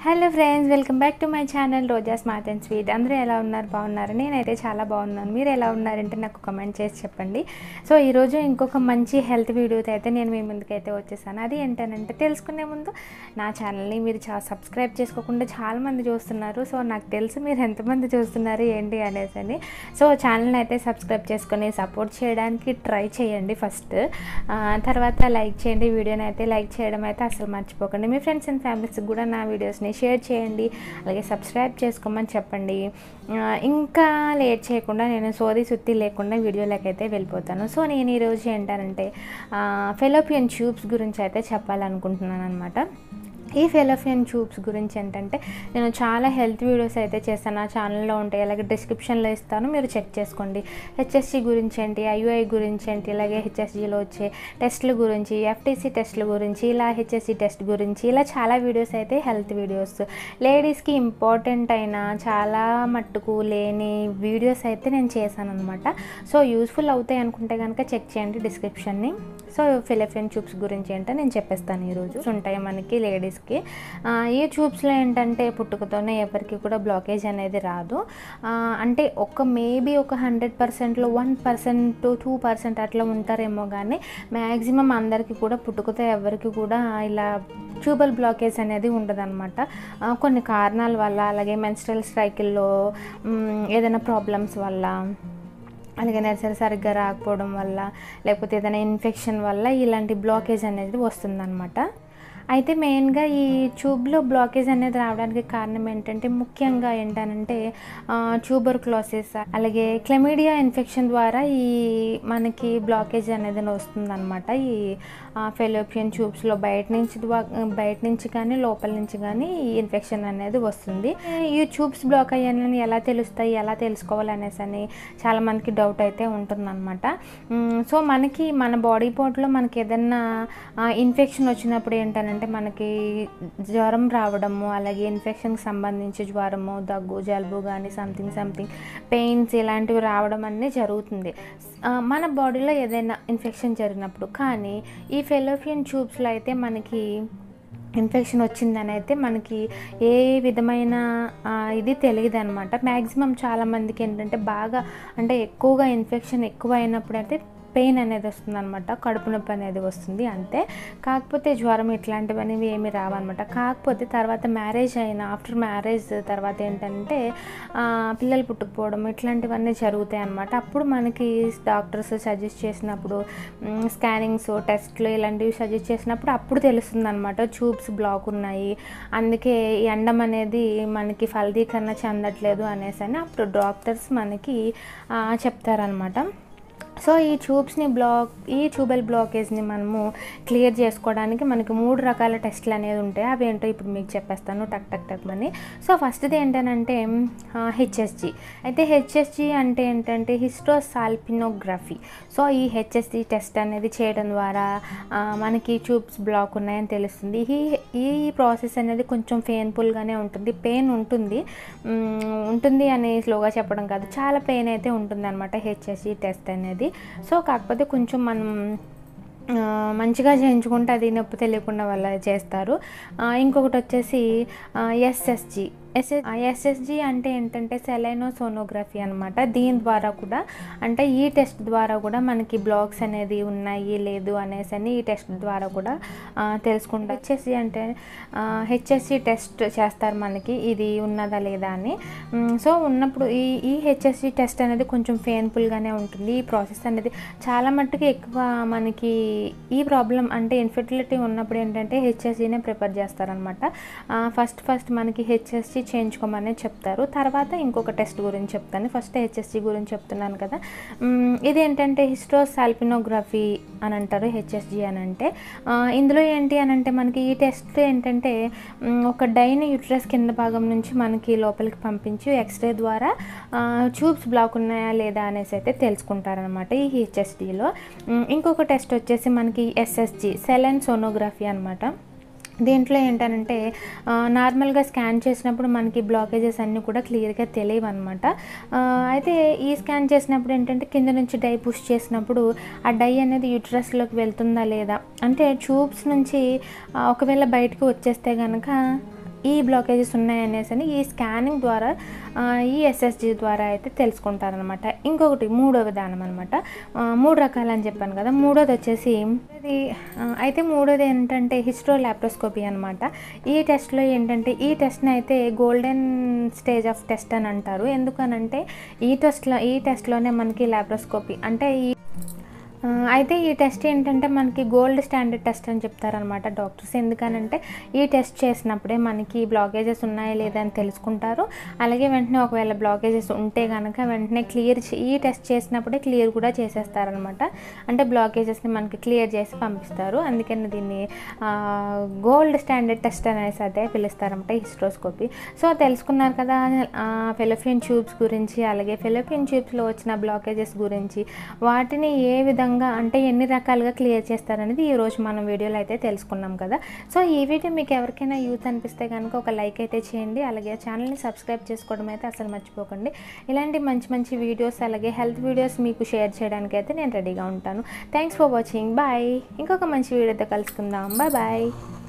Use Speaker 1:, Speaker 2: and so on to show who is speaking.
Speaker 1: Hello friends, welcome back to my channel Roja smart and sweet. అందరూ ఎలా ఉన్నారు? బాగున్నారు? నేనైతే చాలా బాగున్నాను. మీరు ఎలా ఉన్నారంటే నాకు కమెంట్ చేసి చెప్పండి. సో ఈరోజు ఇంకొక మంచి హెల్త్ వీడియోతో అయితే నేను మీ ముందుకైతే వచ్చేసాను. అది ఏంటనంటే, తెలుసుకునే ముందు నా ఛానల్ని మీరు సబ్స్క్రైబ్ చేసుకోకుండా చాలామంది చూస్తున్నారు. సో నాకు తెలుసు మీరు ఎంతమంది చూస్తున్నారు ఏంటి అనేసి అని. సో ఛానల్ని అయితే సబ్స్క్రైబ్ చేసుకొని సపోర్ట్ చేయడానికి ట్రై చేయండి ఫస్ట్. తర్వాత లైక్ చేయండి. వీడియోని అయితే లైక్ చేయడం అయితే అసలు మర్చిపోకండి. మీ ఫ్రెండ్స్ అండ్ ఫ్యామిలీస్కి కూడా నా వీడియోస్ని షేర్ చేయండి, అలాగే సబ్స్క్రైబ్ చేసుకోమని చెప్పండి. ఇంకా లేట్ చేయకుండా నేను సోది సుత్తి లేకుండా వీడియోలోకి అయితే వెళ్ళిపోతాను. సో నేను ఈరోజు ఏంటంటే ఫెలోపియన్ ట్యూబ్స్ గురించి అయితే చెప్పాలనుకుంటున్నాను అనమాట. ఈ ఫెలోపియన్ ట్యూబ్స్ గురించి ఏంటంటే, నేను చాలా హెల్త్ వీడియోస్ అయితే చేస్తాను, నా ఛానల్లో ఉంటాయి, అలాగే డిస్క్రిప్షన్లో ఇస్తాను, మీరు చెక్ చేసుకోండి. హెచ్ఎస్జీ గురించి ఏంటి, ఐయుఐ గురించి ఏంటి, అలాగే హెచ్ఎస్జీలో వచ్చే టెస్టుల గురించి, ఎఫ్టీసీ టెస్టుల గురించి, ఇలా హెచ్ఎస్జీ టెస్ట్ గురించి, ఇలా చాలా వీడియోస్ అయితే హెల్త్ వీడియోస్, లేడీస్కి ఇంపార్టెంట్ అయిన చాలా మట్టుకు లేని వీడియోస్ అయితే నేను చేశాను అనమాట. సో యూస్ఫుల్ అవుతాయి అనుకుంటే కనుక చెక్ చేయండి డిస్క్రిప్షన్ని. సో ఫెలోపియన్ ట్యూబ్స్ గురించి ఏంటో నేను చెప్పేస్తాను. ఈరోజు ఉంటాయి మనకి లేడీస్కి. ఈ ట్యూబ్స్లో ఏంటంటే పుట్టుకతోనే ఎవరికి కూడా బ్లాకేజ్ అనేది రాదు. అంటే మేబీ ఒక 100%లో 1% 2% అట్లా ఉంటారేమో, కానీ మ్యాక్సిమం అందరికీ కూడా పుట్టుకతో ఎవరికి కూడా ఇలా ట్యూబల్ బ్లాకేజ్ అనేది ఉండదన్నమాట. కొన్ని కారణాల వల్ల, అలాగే మెన్స్ట్రల్ సైకిల్లో ఏదైనా ప్రాబ్లమ్స్ వల్ల, అలాగే నెలసరి సరిగ్గా రాకపోవడం వల్ల, లేకపోతే ఏదైనా ఇన్ఫెక్షన్ వల్ల ఇలాంటి బ్లాకేజ్ అనేది వస్తుందన్నమాట. అయితే మెయిన్గా ఈ ట్యూబ్లో బ్లాకేజ్ అనేది రావడానికి కారణం ఏంటంటే, ముఖ్యంగా ఏంటనంటే ట్యూబర్క్లోసిస్, అలాగే క్లెమిడియా ఇన్ఫెక్షన్ ద్వారా ఈ మనకి బ్లాకేజ్ అనేది వస్తుందన్నమాట. ఈ ఫెలోపియన్ ట్యూబ్స్లో బయట నుంచి కానీ లోపల నుంచి కానీ ఈ ఇన్ఫెక్షన్ అనేది వస్తుంది. ఈ ట్యూబ్స్ బ్లాక్ అయ్యాయని ఎలా తెలుస్తాయి, ఎలా తెలుసుకోవాలి అనేసి అని చాలామందికి డౌట్ అయితే ఉంటుందన్నమాట. సో మన బాడీ పార్ట్లో మనకి ఏదైనా ఇన్ఫెక్షన్ వచ్చినప్పుడు ఏంటనంటే, మనకి జ్వరం రావడము, అలాగే ఇన్ఫెక్షన్కి సంబంధించి జ్వరము, దగ్గు, జలుబు కానీ సంథింగ్ పెయిన్స్ ఇలాంటివి రావడం అనేది జరుగుతుంది మన బాడీలో ఏదైనా ఇన్ఫెక్షన్ జరిగినప్పుడు. కానీ ఈ ఫెలోపియన్ ట్యూబ్స్లో అయితే మనకి ఇన్ఫెక్షన్ వచ్చిందని అయితే మనకి ఏ విధమైన ఇది తెలియదు అనమాట. మ్యాక్సిమం చాలామందికి ఏంటంటే ఎక్కువగా ఇన్ఫెక్షన్ ఎక్కువ అయినప్పుడు అయితే పెయిన్ అనేది వస్తుంది అనమాట, కడుపు నొప్పి అనేది వస్తుంది అంతే. కాకపోతే జ్వరం ఇట్లాంటివన్నీ ఏమి రావన్నమాట. కాకపోతే తర్వాత ఆఫ్టర్ మ్యారేజ్ తర్వాత ఏంటంటే పిల్లలు పుట్టుకుపోవడం ఇట్లాంటివన్నీ జరుగుతాయి అనమాట. అప్పుడు మనకి డాక్టర్స్ సజెస్ట్ చేసినప్పుడు, స్కానింగ్స్, టెస్ట్లు ఇలాంటివి సజెస్ట్ చేసినప్పుడు అప్పుడు తెలుస్తుంది అనమాట ట్యూబ్స్ బ్లాక్ ఉన్నాయి, అందుకే ఈ అండం అనేది మనకి ఫలదీకరణ చెందట్లేదు అనేసి అని అప్పుడు డాక్టర్స్ మనకి చెప్తారనమాట. సో ఈ ట్యూబల్ బ్లాకేజ్ని మనము క్లియర్ చేసుకోవడానికి మనకి 3 రకాల టెస్టులు అనేది ఉంటాయి. అవి ఏంటో ఇప్పుడు మీకు చెప్పేస్తాను టక్ అని. సో ఫస్ట్ది ఏంటంటే హెచ్ఎస్జీ. అయితే హెచ్ఎస్జీ అంటే ఏంటంటే హిస్టోసాల్పినోగ్రఫీ. సో ఈ హెచ్ఎస్జీ టెస్ట్ అనేది చేయడం ద్వారా మనకి ట్యూబ్స్ బ్లాక్ ఉన్నాయని తెలుస్తుంది. ఈ ప్రాసెస్ అనేది కొంచెం పెయిన్ఫుల్గానే ఉంటుంది, పెయిన్ ఉంటుంది అని స్లోగా చెప్పడం కాదు, చాలా పెయిన్ అయితే ఉంటుంది అనమాట హెచ్ఎస్జీ టెస్ట్ అనేది. సో కాకపోతే కొంచెం మనం మంచిగా చేయించుకుంటే అది నొప్పి తెలియకుండా వల్ల చేస్తారు. ఇంకొకటి వచ్చేసి ఎస్ఎస్జీ అంటే ఏంటంటే సెలైనోసోనోగ్రఫీ అనమాట. దీని ద్వారా కూడా అంటే ఈ టెస్ట్ ద్వారా కూడా మనకి బ్లాక్స్ అనేది ఉన్నాయి లేదు అనేసి అని ఈ టెస్ట్ ద్వారా కూడా తెలుసుకుంటాం. హెచ్ఎస్జీ టెస్ట్ చేస్తారు మనకి ఇది ఉన్నదా లేదా అని. సో ఉన్నప్పుడు ఈ హెచ్ఎస్జీ టెస్ట్ అనేది కొంచెం పెయిన్ఫుల్గానే ఉంటుంది. ఈ ప్రాసెస్ అనేది చాలా మట్టుకు ఎక్కువ మనకి ఈ ప్రాబ్లం అంటే ఇన్ఫెర్టిలిటీ ఉన్నప్పుడు ఏంటంటే హెచ్ఎస్జీనే ప్రిఫర్ చేస్తారనమాట. ఫస్ట్ మనకి హెచ్ఎస్జీ చేయించుకోమని చెప్తారు. తర్వాత ఇంకొక టెస్ట్ గురించి చెప్తాను. ఫస్ట్ హెచ్ఎస్జీ గురించి చెప్తున్నాను కదా. ఇది ఏంటంటే హిస్టోసాల్పినోగ్రఫీ అని అంటారు, హెచ్ఎస్జీ అని అంటే. ఇందులో ఏంటి అని అంటే మనకి ఈ టెస్ట్ ఏంటంటే ఒక డైని యూట్రస్ కింద భాగం నుంచి మనకి లోపలికి పంపించి ఎక్స్రే ద్వారా ట్యూబ్స్ బ్లాక్ ఉన్నాయా లేదా అనేసి అయితే తెలుసుకుంటారనమాట ఈ హెచ్ఎస్జీలో. ఇంకొక టెస్ట్ వచ్చేసి మనకి ఎస్ఎస్జీ సెలైన్ సోనోగ్రఫీ అనమాట. దీంట్లో ఏంటంటే నార్మల్గా స్కాన్ చేసినప్పుడు మనకి బ్లాకేజెస్ అన్నీ కూడా క్లియర్గా తెలియవు అనమాట. అయితే ఈ స్కాన్ చేసినప్పుడు ఏంటంటే కింద నుంచి డై పుష్ చేసినప్పుడు ఆ డై అనేది యూట్రస్లోకి వెళ్తుందా లేదా అంటే ట్యూబ్స్ నుంచి ఒకవేళ బయటకు వచ్చేస్తే కనుక ఈ బ్లాకేజెస్ ఉన్నాయనేసి ఈ స్కానింగ్ ద్వారా ఈ ఎస్ఎస్జి ద్వారా అయితే తెలుసుకుంటారనమాట. ఇంకొకటి మూడో విధానం అనమాట. 3 రకాలు అని చెప్పాను కదా. మూడోది వచ్చేసి మూడోది ఏంటంటే హిస్టో లాప్రోస్కోపీ అనమాట. ఈ టెస్ట్లో ఏంటంటే ఈ టెస్ట్ని అయితే గోల్డెన్ స్టేజ్ ఆఫ్ టెస్ట్ అని అంటారు. ఎందుకనంటే ఈ టెస్ట్లోనే మనకి లాప్రోస్కోపీ అంటే ఈ టెస్ట్ ఏంటంటే మనకి గోల్డ్ స్టాండర్డ్ టెస్ట్ అని చెప్తారనమాట డాక్టర్స్. ఎందుకనంటే ఈ టెస్ట్ చేసినప్పుడే మనకి బ్లాకేజెస్ ఉన్నాయా లేదా అని తెలుసుకుంటారు. అలాగే వెంటనే ఒకవేళ బ్లాకేజెస్ ఉంటే కనుక వెంటనే ఈ టెస్ట్ చేసినప్పుడే క్లియర్ కూడా చేసేస్తారనమాట. అంటే బ్లాకేజెస్ని మనకి క్లియర్ చేసి పంపిస్తారు. అందుకని దీన్ని గోల్డ్ స్టాండర్డ్ టెస్ట్ అనేసి అదే పిలుస్తారనమాట, హిస్ట్రోస్కోపీ. సో తెలుసుకున్నారు కదా ఫెలోపియన్ ట్యూబ్స్ గురించి, అలాగే ఫెలోపియన్ ట్యూబ్స్లో వచ్చిన బ్లాకేజెస్ గురించి, వాటిని ఏ విధంగా అంటే ఎన్ని రకాలుగా క్లియర్ చేస్తారనేది ఈరోజు మనం వీడియోలో అయితే తెలుసుకున్నాం కదా. సో ఈ వీడియో మీకు ఎవరికైనా యూజ్ అనిపిస్తే కనుక ఒక లైక్ అయితే చేయండి. అలాగే ఛానల్ని సబ్స్క్రైబ్ చేసుకోవడం అయితే అసలు మర్చిపోకండి. ఇలాంటి మంచి మంచి వీడియోస్ అలాగే హెల్త్ వీడియోస్ మీకు షేర్ చేయడానికి అయితే నేను రెడీగా ఉంటాను. Thanks for watching. బాయ్. ఇంకొక మంచి వీడియోతో కలుసుకుందాం. బాయ్.